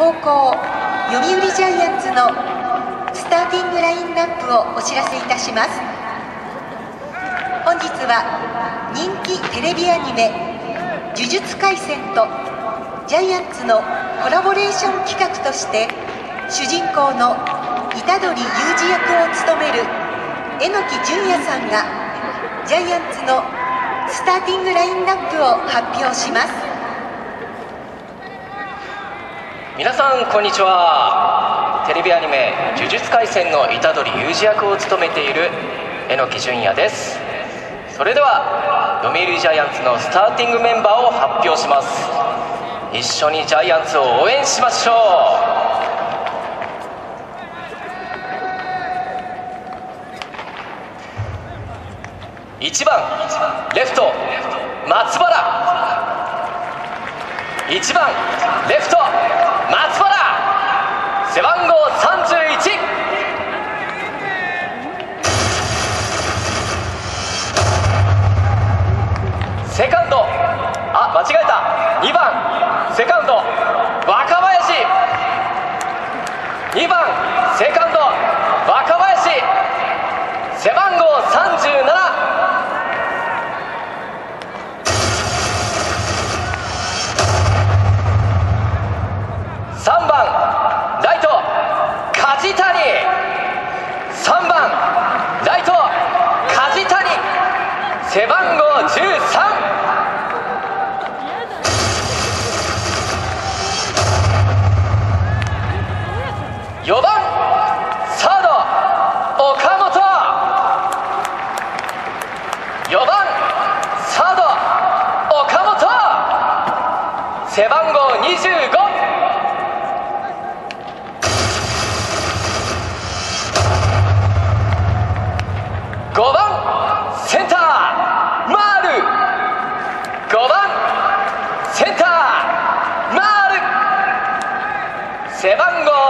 高校読売ジャイアンツのスターティングラインナップをお知らせいたします。本日は人気テレビアニメ「呪術廻戦」とジャイアンツのコラボレーション企画として主人公の虎杖裕二役を務める榎木淳也さんがジャイアンツのスターティングラインナップを発表します。 皆さんこんにちは。テレビアニメ「呪術廻戦」の虎杖裕二役を務めている榎木淳也です。それでは読売ジャイアンツのスターティングメンバーを発表します。一緒にジャイアンツを応援しましょう。1番レフト松原、1番レフト松原、背番号31。セカンド、間違えた、2番セカンド若林、2番セカンド若林、背番号37。3番ライト梶谷、3番ライト梶谷、背番号13。4番サード岡本、4番サード岡本、背番号25。5番センター丸、5番センター丸、背番号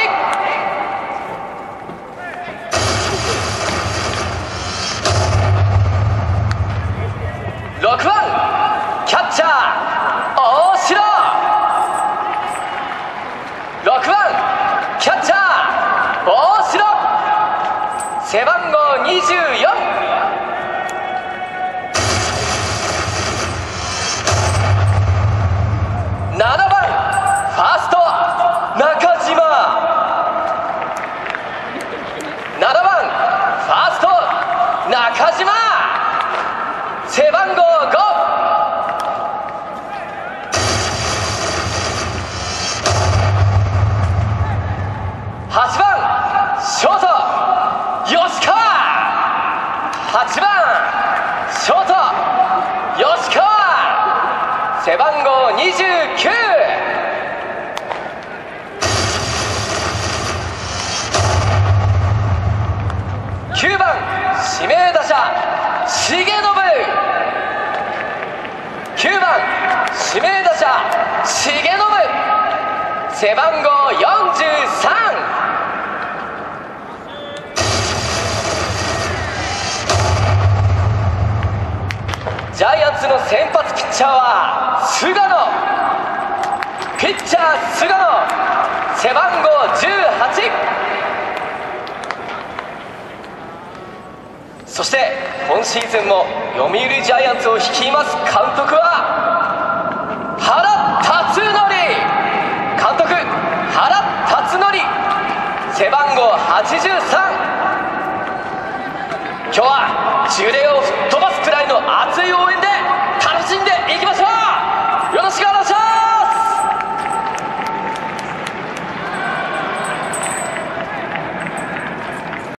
8。6番キャッチャー大城、6番キャッチャー大城、背番号24。7番ファースト中島、7番ファースト中島、背番号5。8番ショート吉川、8番ショート吉川、背番号29。9番指名打者重信、9番指名打者重信、背番号43。ジャイアンツの先発ピッチャーは菅野、ピッチャー菅野、背番号18。そして今シーズンも読売ジャイアンツを率います監督は原辰徳、監督原辰徳、背番号83。今日は重礼を